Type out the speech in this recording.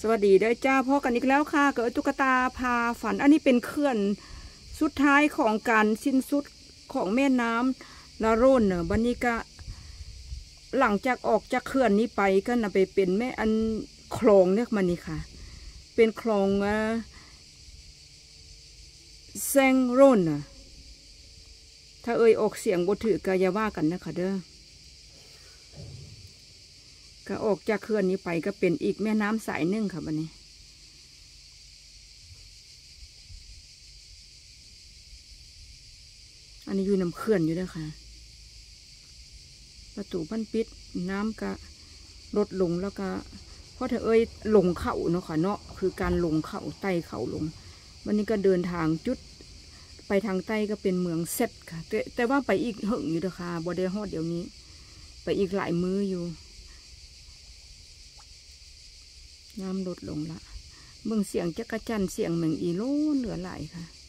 สวัสดีเด้อจ้าพ่อกันอีกแล้วค่ะเกิดตุ๊กตาพาฝันอันนี้เป็นเขื่อนสุดท้ายของการสิ้นสุดของแม่น้ำละโร่นเนอะบันนี้ก็หลังจากออกจากเขื่อนนี้ไปก็นำไปเป็นแม่อันคลองเนี่ยมันนี่ค่ะเป็นคลองแซงโร่นน่ะถ้าเอ่ยออกเสียงบ่ถือก็อย่าว่ากันนะคะเด้อก็ออกจากเขื่อนนี้ไปก็เป็นอีกแม่น้ำสายหนึ่งค่ะบันนี้อันนี้อยู่น้ำเขื่อนอยู่ด้วยค่ะประตูพันปิดน้ำก็ลดลงแล้วก็เพราะเธอเอ้ยลงเขาเนาะค่ะเนาะคือการลงเขาไต่เขาลงวันนี้ก็เดินทางจุดไปทางใต้ก็เป็นเมืองเซตค่ะแต่ว่าไปอีกหึงอยู่นะคะบ่ได้ฮอดเดี๋ยวนี้ไปอีกหลายมื้ออยู่น้ำลดลงละเมืองเสียงจักรจันเสียงแมงอีโลเหลือหลายค่ะ